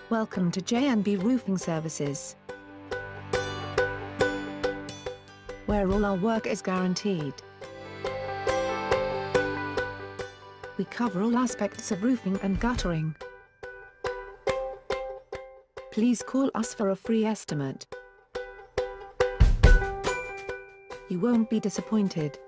Welcome to J&B Roofing Services, where all our work is guaranteed. We cover all aspects of roofing and guttering. Please call us for a free estimate. You won't be disappointed.